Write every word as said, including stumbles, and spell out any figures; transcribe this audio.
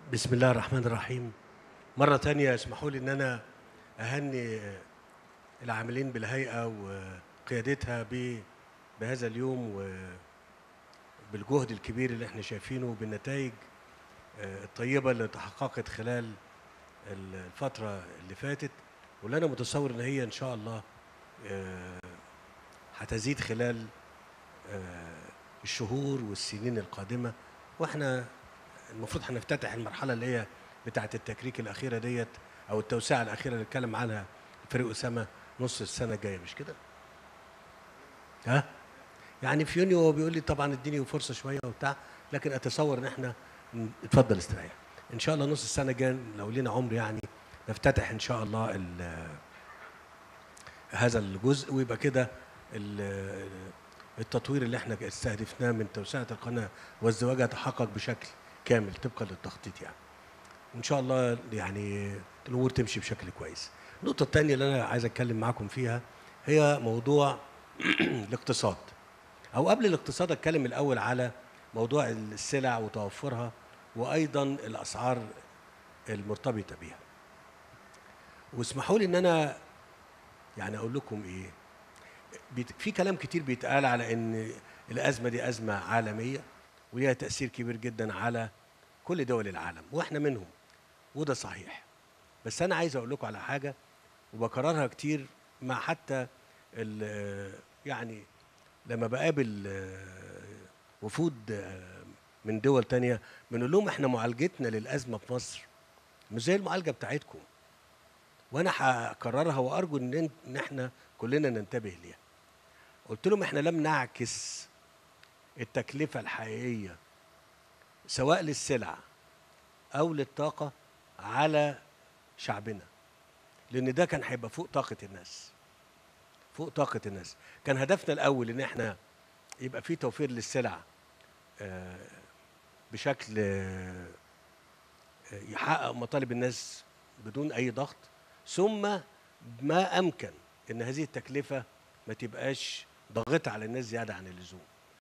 بسم الله الرحمن الرحيم. مرة تانية اسمحوا لي إن أنا أهني العاملين بالهيئة وقيادتها ب- بهذا اليوم وبالجهد الكبير اللي احنا شايفينه وبالنتائج آه، الطيبة اللي تحققت خلال الفترة اللي فاتت، واللي أنا متصور إن هي إن شاء الله آه، هتزيد خلال آه، الشهور والسنين القادمة. واحنا المفروض هنفتتح المرحله اللي هي بتاعه التكريك الاخيره ديت، او التوسعه الاخيره اللي اتكلم عنها فريق اسامه نص السنه الجايه، مش كده؟ ها؟ يعني في يونيو هو بيقول لي طبعا اديني فرصه شويه وبتاع، لكن اتصور ان احنا ن- اتفضل استريح. ان شاء الله نص السنه الجايه لو لينا عمر يعني نفتتح ان شاء الله ال- هذا الجزء، ويبقى كده ال- التطوير اللي احنا استهدفناه من توسعه القناه والزواج يتحقق بشكل كامل طبقا للتخطيط يعني. وان شاء الله يعني الامور تمشي بشكل كويس. النقطه الثانيه اللي انا عايز اتكلم معاكم فيها هي موضوع الاقتصاد. او قبل الاقتصاد اتكلم الاول على موضوع السلع وتوفرها، وايضا الاسعار المرتبطه بيها. واسمحوا لي ان انا يعني اقول لكم ايه، بيت- في كلام كتير بيتقال على ان الازمه دي ازمه عالميه وليها تاثير كبير جدا على كل دول العالم واحنا منهم، وده صحيح. بس انا عايز اقول لكم على حاجه وبكررها كتير، مع حتى ال- يعني لما بقابل آه، وفود آه، من دول تانية بنقول لهم احنا معالجتنا للأزمة في مصر مش زي المعالجة بتاعتكم، وانا هكررها وارجو ان إن احنا كلنا ننتبه ليها. قلت لهم احنا لم نعكس التكلفة الحقيقية سواء للسلع او للطاقة على شعبنا، لان ده كان هيبقى فوق طاقة الناس، فوق طاقة الناس. كان هدفنا الأول إن إحنا يبقى في توفير للسلع آه، بشكل آه، يحقق مطالب الناس بدون أي ضغط، ثم ما أمكن إن هذه التكلفة ما تبقاش ضاغطة على الناس زيادة عن اللزوم.